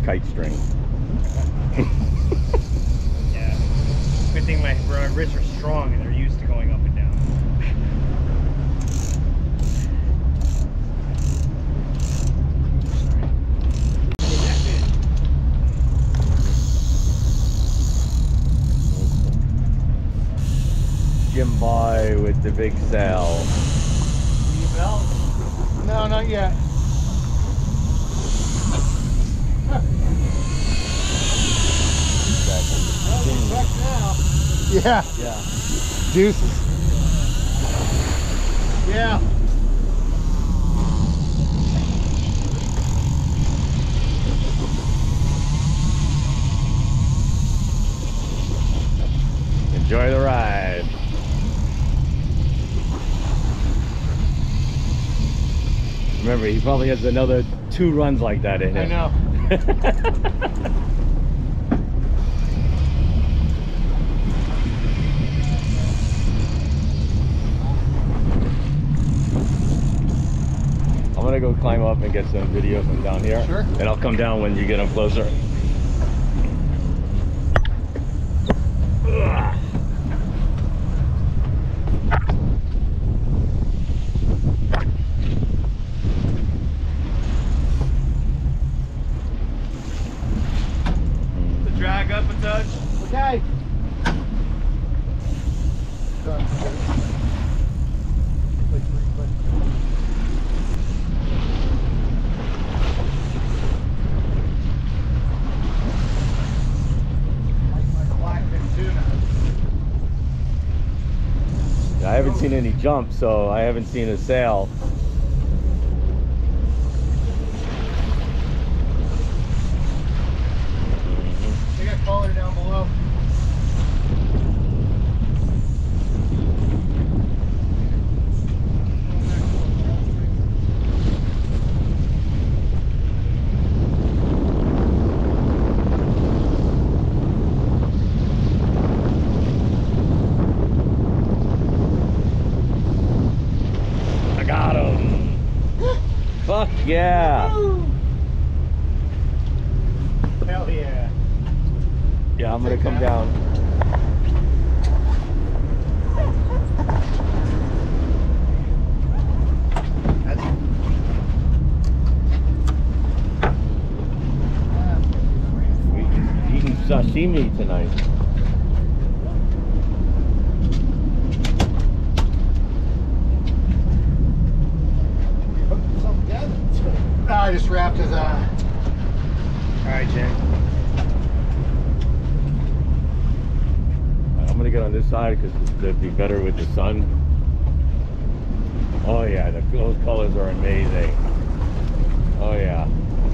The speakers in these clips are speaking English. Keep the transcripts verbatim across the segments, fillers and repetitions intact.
kite string. Yeah. Good thing my, my wrists are strong and they're used to going up and down. Jim Boy with the big sail. Need a belt? No, not yet. Yeah. Yeah. Deuces. Yeah. Enjoy the ride. Remember, he probably has another two runs like that in him. I know. I'm gonna go climb up and get some video from down here. Sure. And I'll come down when you get them closer. Ugh. The drag up a touch. Okay. Done. Click, click, click. Blackfin tuna. I haven't seen any jumps, so I haven't seen a sail. They got color down below. I got him. Fuck yeah. Hell yeah. Yeah, I'm gonna come down. We're eating sashimi tonight. I just wrapped his uh Alright, Jen. I'm gonna get on this side because it'd be better with the sun. Oh yeah, the, those colors are amazing. Oh yeah.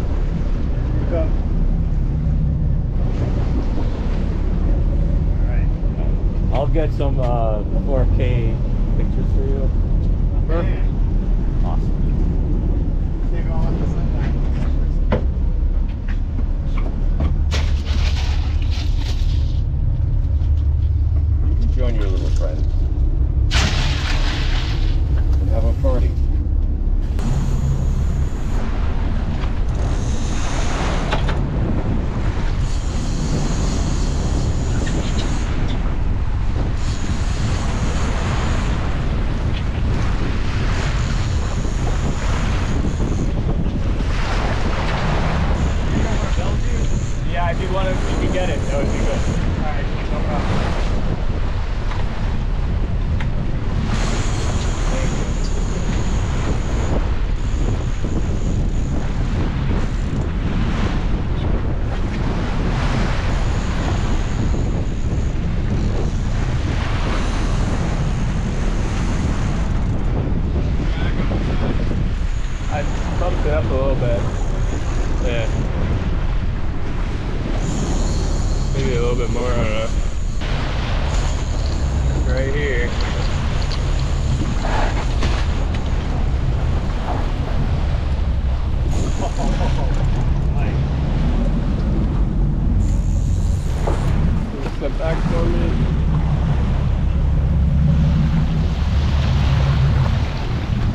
Alright. I'll get some uh, four K pictures for you. Perfect. Awesome. Maybe I'll let this in there. Join your little friends and have a party. Yeah, if you want to, you can get it. That would be good. Alright, no problem. I bumped it up a little bit. Yeah. Maybe a little bit more, I don't know. Right here. Step back for me.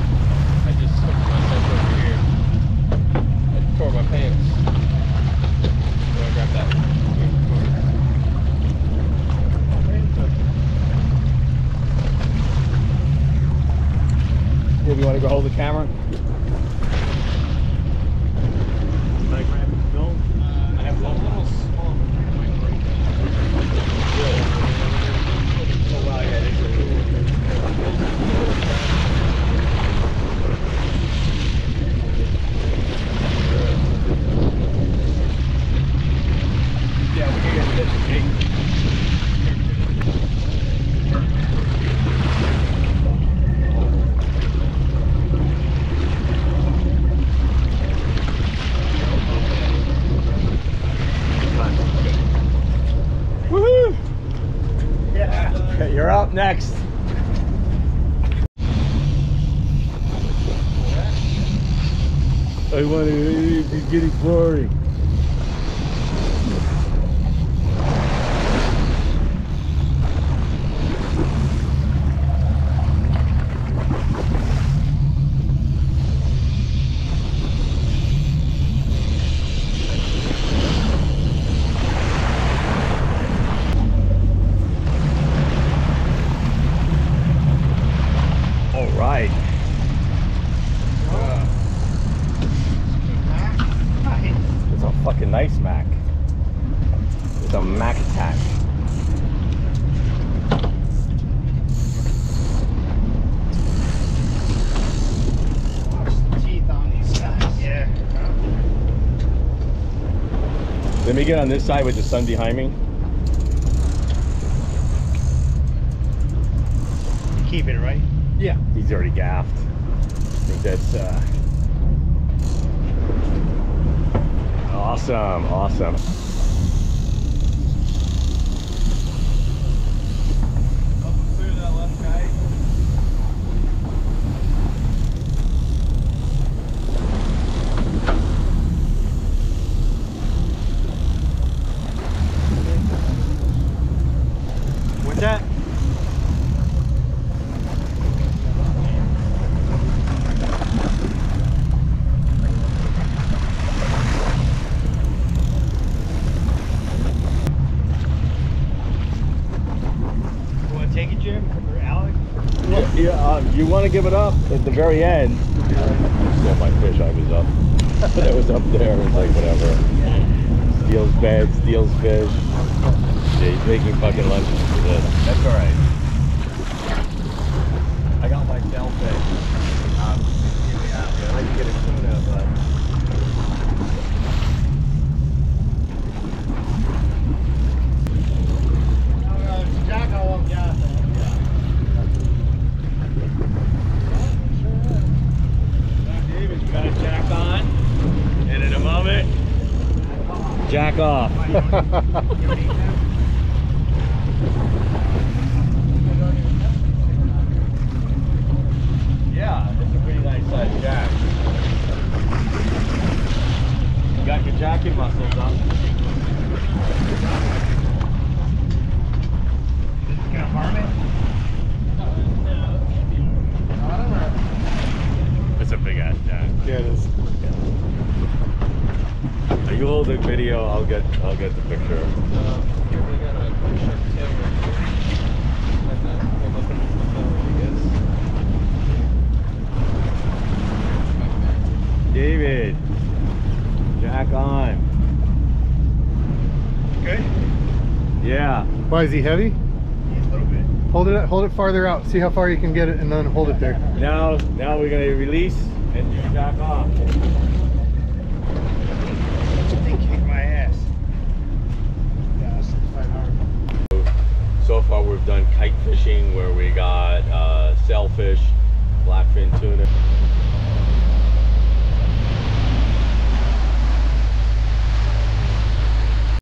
I just slipped myself over here. I tore my pants. want to go hold the camera? Can I grab it? No? I have one little small microphone. Oh wow, yeah, this is yeah, we can get this big. Woohoo! Yeah. You're up next. I want to. It's getting boring. Right. Uh, it's a fucking nice Mac. It's a Mac attack. Watch the teeth on these guys. Yeah. Let me get on this side with the sun behind me. Keep it, right? Yeah. He's already gaffed. I think that's uh, awesome, awesome. Up and through that left kite. What's that? Take it, Jim, or Alex? Yeah, yeah uh, you want to give it up at the very end. Still my fish, I was up. But it was up there, it's like whatever. Steals bed, steals fish. Yeah, he's making fucking lunch for this. That's alright. I got my sailfish. Um, yeah, I can get a tuna, but jack off. Yeah, it's a pretty nice size jack. You got your jacking muscles up. Gonna harm it? It's a big ass jack. Yeah, it is. Are you hold the video? I'll get I'll get the picture. Uh, here we got a quick sharp tail right here. And then hold up and flip that, I guess. David, jack on. Good? Yeah. Why, is he heavy? He's a little bit. Hold it hold it farther out. See how far you can get it and then hold it there. Now now we're gonna release and do jack off. They kicked my ass. Yeah, it's quite hard. So far we've done kite fishing where we got uh, sailfish, blackfin tuna.